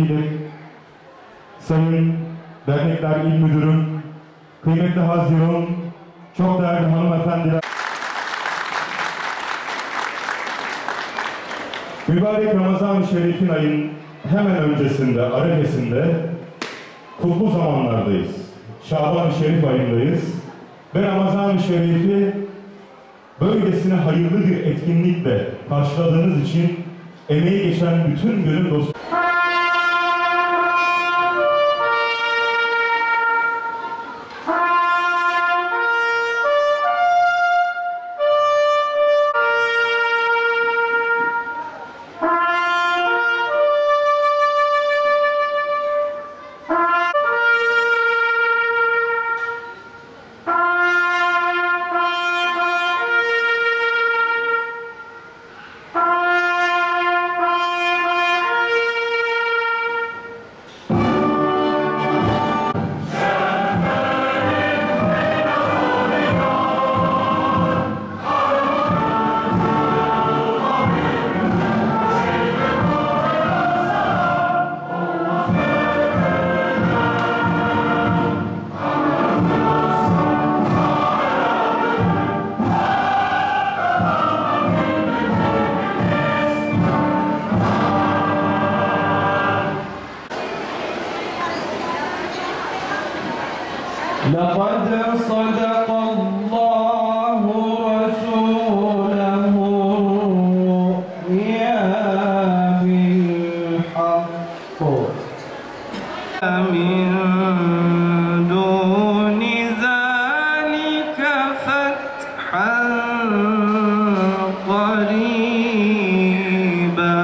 Vekilim, Sayın Dernekler İl Müdürüm, kıymetli Haziran, çok değerli hanımefendiler. Mübarek Ramazan-ı Şerif'in ayın hemen öncesinde, arefesinde kutlu zamanlardayız. Şaban-ı Şerif ayındayız. Ve Ramazan-ı Şerif'i böylesine hayırlı bir etkinlikle karşıladığınız için emeği geçen bütün gönül dostları. لقد صدق الله رسوله الرؤيا بالحق من دون ذلك فتحا قريبا.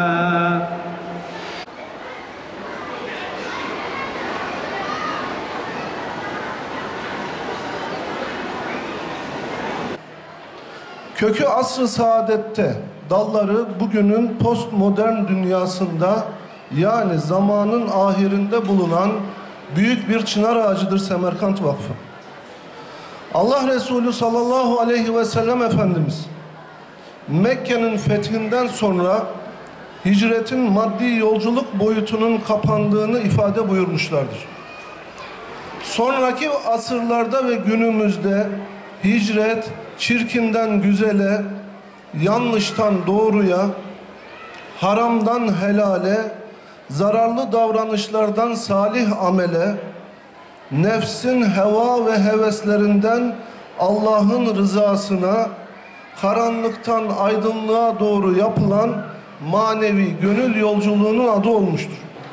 Kökü asr-ı saadette, dalları bugünün postmodern dünyasında, yani zamanın ahirinde bulunan büyük bir çınar ağacıdır Semerkant Vakfı. Allah Resulü sallallahu aleyhi ve sellem Efendimiz Mekke'nin fethinden sonra hicretin maddi yolculuk boyutunun kapandığını ifade buyurmuşlardır. Sonraki asırlarda ve günümüzde hicret çirkinden güzele, yanlıştan doğruya, haramdan helale, zararlı davranışlardan salih amele, nefsin heva ve heveslerinden Allah'ın rızasına, karanlıktan aydınlığa doğru yapılan manevi gönül yolculuğunun adı olmuştur.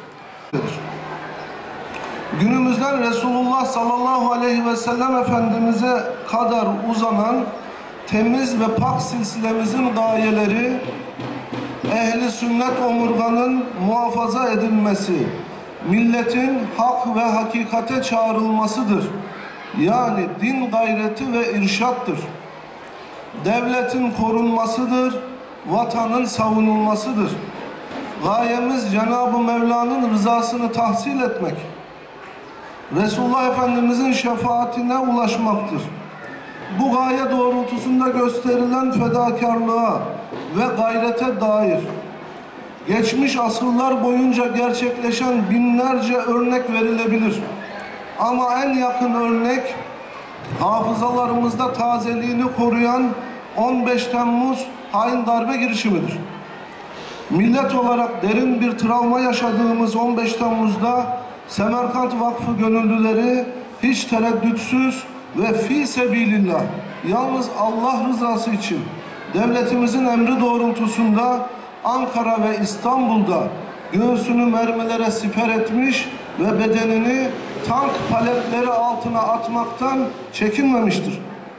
Günümüzden Resulullah sallallahu aleyhi ve sellem Efendimiz'e kadar uzanan temiz ve pak silsilemizin gayeleri, ehli sünnet omurganın muhafaza edilmesi, milletin hak ve hakikate çağrılmasıdır. Yani din gayreti ve irşattır. Devletin korunmasıdır, vatanın savunulmasıdır. Gayemiz Cenab-ı Mevla'nın rızasını tahsil etmek, Resulullah Efendimizin şefaatine ulaşmaktır. Bu gaye doğrultusunda gösterilen fedakarlığa ve gayrete dair geçmiş asırlar boyunca gerçekleşen binlerce örnek verilebilir. Ama en yakın örnek hafızalarımızda tazeliğini koruyan 15 Temmuz hain darbe girişimidir. Millet olarak derin bir travma yaşadığımız 15 Temmuz'da Semerkant Vakfı gönüllüleri hiç tereddütsüz ve fi sebilillah, yalnız Allah rızası için devletimizin emri doğrultusunda Ankara ve İstanbul'da göğsünü mermilere siper etmiş ve bedenini tank paletleri altına atmaktan çekinmemiştir.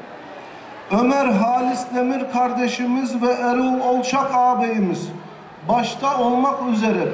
Ömer Halis Demir kardeşimiz ve Erol Olçak ağabeyimiz başta olmak üzere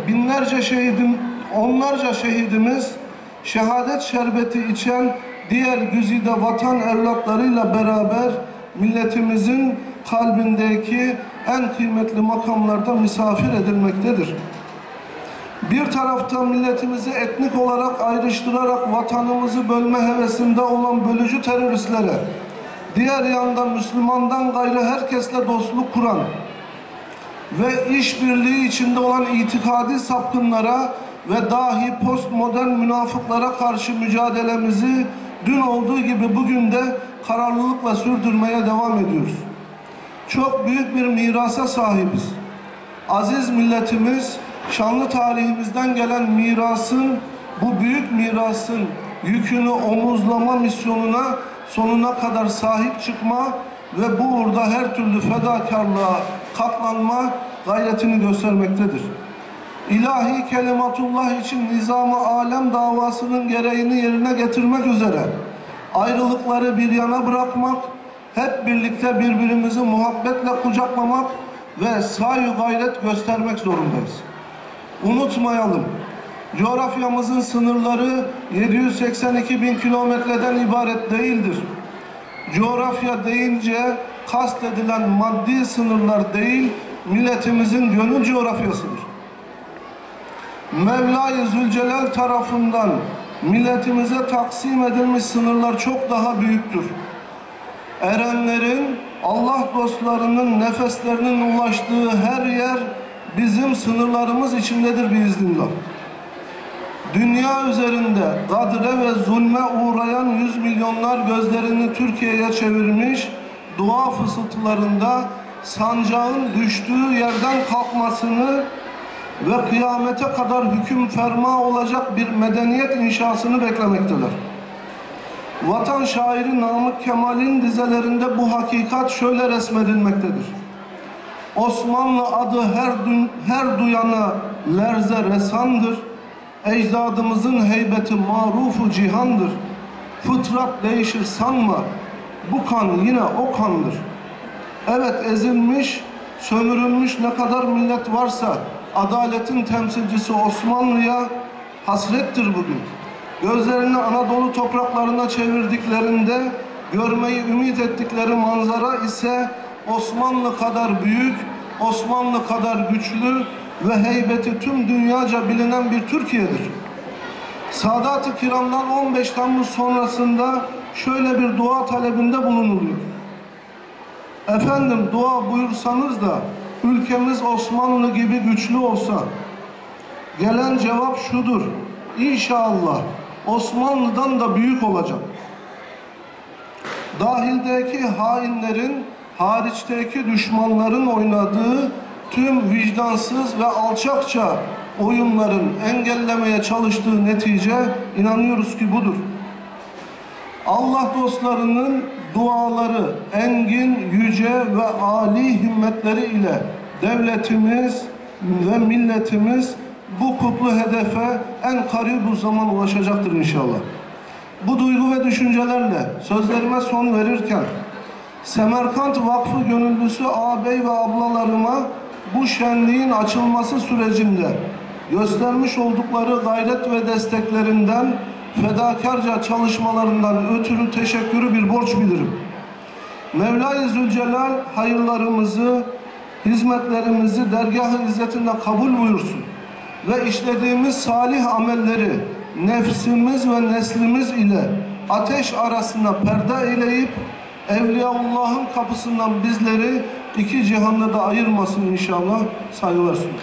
onlarca şehidimiz şehadet şerbeti içen diğer güzide vatan evlatlarıyla beraber milletimizin kalbindeki en kıymetli makamlarda misafir edilmektedir. Bir tarafta milletimizi etnik olarak ayrıştırarak vatanımızı bölme hevesinde olan bölücü teröristlere, diğer yanda Müslümandan gayrı herkesle dostluk kuran ve işbirliği içinde olan itikadi sapkınlara ve dahi postmodern münafıklara karşı mücadelemizi dün olduğu gibi bugün de kararlılıkla sürdürmeye devam ediyoruz. Çok büyük bir mirasa sahibiz. Aziz milletimiz, şanlı tarihimizden gelen mirasın, bu büyük mirasın yükünü omuzlama misyonuna sonuna kadar sahip çıkma ve bu uğurda her türlü fedakarlığa katlanma gayretini göstermektedir. İlahi kelimatullah için nizam-ı alem davasının gereğini yerine getirmek üzere ayrılıkları bir yana bırakmak, hep birlikte birbirimizi muhabbetle kucaklamak ve sahi gayret göstermek zorundayız. Unutmayalım, coğrafyamızın sınırları 782 bin kilometreden ibaret değildir. Coğrafya deyince kastedilen maddi sınırlar değil, milletimizin gönül coğrafyasıdır. Mevla-i Zülcelal tarafından milletimize taksim edilmiş sınırlar çok daha büyüktür. Erenlerin, Allah dostlarının nefeslerinin ulaştığı her yer bizim sınırlarımız içindedir biiznillah. Dünya üzerinde gadre ve zulme uğrayan 100 milyonlar gözlerini Türkiye'ye çevirmiş, dua fısıltılarında sancağın düştüğü yerden kalkmasını ve kıyamete kadar hüküm ferma olacak bir medeniyet inşasını beklemektedir. Vatan şairi Namık Kemal'in dizelerinde bu hakikat şöyle resmedilmektedir. Osmanlı adı her duyana lerze resandır. Ecdadımızın heybeti marufu cihandır. Fıtrat değişir sanma, bu kan yine o kandır. Evet, ezilmiş, sömürülmüş ne kadar millet varsa adaletin temsilcisi Osmanlı'ya hasrettir bugün. Gözlerini Anadolu topraklarına çevirdiklerinde görmeyi ümit ettikleri manzara ise Osmanlı kadar büyük, Osmanlı kadar güçlü ve heybeti tüm dünyaca bilinen bir Türkiye'dir. Sadat-ı Kiram'dan 15 Temmuz sonrasında şöyle bir dua talebinde bulunuluyor. Efendim, dua buyursanız da ülkemiz Osmanlı gibi güçlü olsa. Gelen cevap şudur: İnşallah Osmanlı'dan da büyük olacak. Dahildeki hainlerin, hariçteki düşmanların oynadığı tüm vicdansız ve alçakça oyunların engellemeye çalıştığı netice inanıyoruz ki budur. Allah dostlarının duaları, engin, yüce ve âli himmetleri ile devletimiz ve milletimiz bu kutlu hedefe en karibu zaman ulaşacaktır inşallah. Bu duygu ve düşüncelerle sözlerime son verirken Semerkant Vakfı gönüllüsü ağabey ve ablalarıma bu şenliğin açılması sürecinde göstermiş oldukları gayret ve desteklerinden, fedakarca çalışmalarından ötürü teşekkürü bir borç bilirim. Mevla-i Zülcelal hayırlarımızı, hizmetlerimizi dergâh-ı izzetinde kabul buyursun ve işlediğimiz salih amelleri nefsimiz ve neslimiz ile ateş arasında perde eyleyip Evliyaullah'ın kapısından bizleri iki cihanda da ayırmasın inşallah. Saygılar sunuyorum.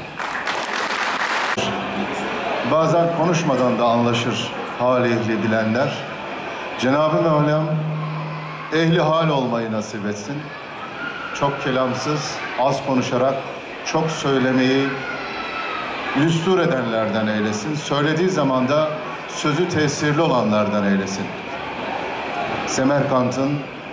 Bazen konuşmadan da anlaşır hal ehli bilenler. Cenab-ı Mevlam ehli hal olmayı nasip etsin. Çok kelamsız, az konuşarak çok söylemeyi düstur edenlerden eylesin. Söylediği zaman da sözü tesirli olanlardan eylesin. Semerkant'ın,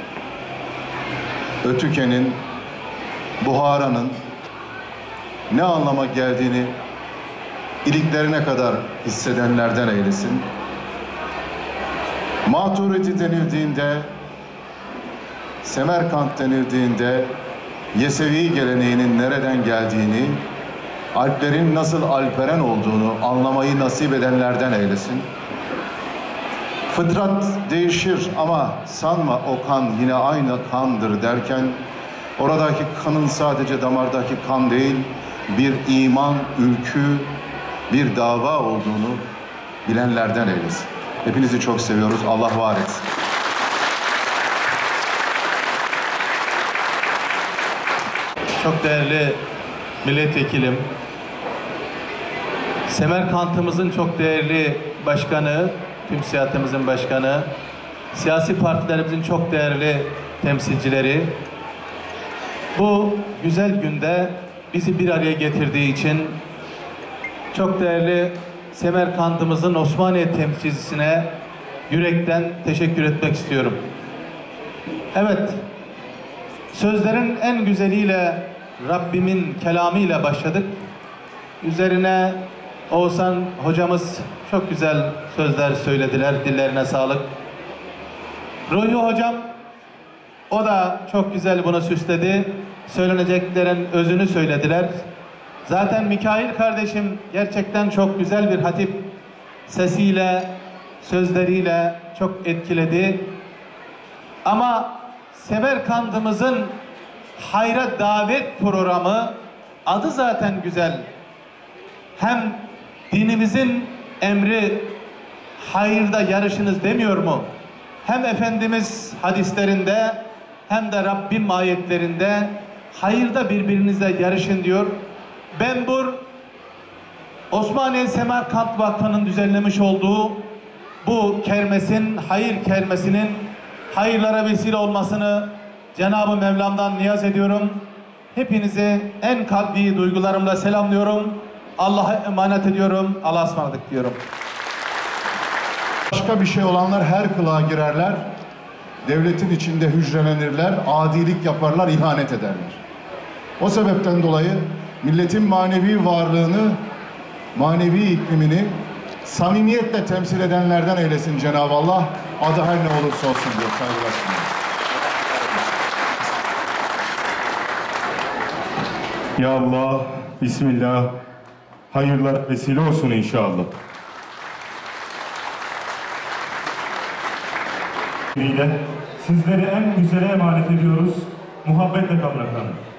Ötüken'in, Buhara'nın ne anlama geldiğini iliklerine kadar hissedenlerden eylesin. Maturidi denildiğinde, Semerkant denildiğinde Yesevi geleneğinin nereden geldiğini, Alplerin nasıl alperen olduğunu anlamayı nasip edenlerden eylesin. Fıtrat değişir ama sanma o kan yine aynı kandır derken, oradaki kanın sadece damardaki kan değil, bir iman, ülkü, bir dava olduğunu bilenlerden eylesin. Hepinizi çok seviyoruz. Allah var etsin. Çok değerli milletvekilim, Semerkant'ımızın çok değerli başkanı, TÜMSİAD'ımızın başkanı, siyasi partilerimizin çok değerli temsilcileri, bu güzel günde bizi bir araya getirdiği için çok değerli Semerkant'ımızın Osmaniye temsilcisine yürekten teşekkür etmek istiyorum. Evet, sözlerin en güzeliyle, Rabbimin kelamıyla başladık. Üzerine Oğuzhan hocamız çok güzel sözler söylediler, dillerine sağlık. Ruhi hocam, o da çok güzel bunu süsledi. Söyleneceklerin özünü söylediler. Zaten Mikail kardeşim gerçekten çok güzel bir hatip, sesiyle, sözleriyle çok etkiledi. Ama Semerkant'ımızın hayra davet programı, adı zaten güzel. Hem dinimizin emri hayırda yarışınız demiyor mu? Hem Efendimiz hadislerinde hem de Rabbim ayetlerinde hayırda birbirinizle yarışın diyor. Ben Osmaniye Semerkant Vakfı'nın düzenlemiş olduğu bu kermesin, hayır kermesinin hayırlara vesile olmasını Cenab-ı Mevlam'dan niyaz ediyorum. Hepinizi en kalbi duygularımla selamlıyorum. Allah'a emanet ediyorum. Allah'a ısmarladık diyorum. Başka bir şey olanlar her kılığa girerler. Devletin içinde hücrelenirler, adilik yaparlar, ihanet ederler. O sebepten dolayı milletin manevi varlığını, manevi iklimini samimiyetle temsil edenlerden eylesin Cenab-ı Allah. Adı her ne olursa olsun diyor. Saygılar sunuyorum. Ya Allah, Bismillah, hayırlar vesile olsun inşallah. Sizleri en güzele emanet ediyoruz. Muhabbetle kalın efendim.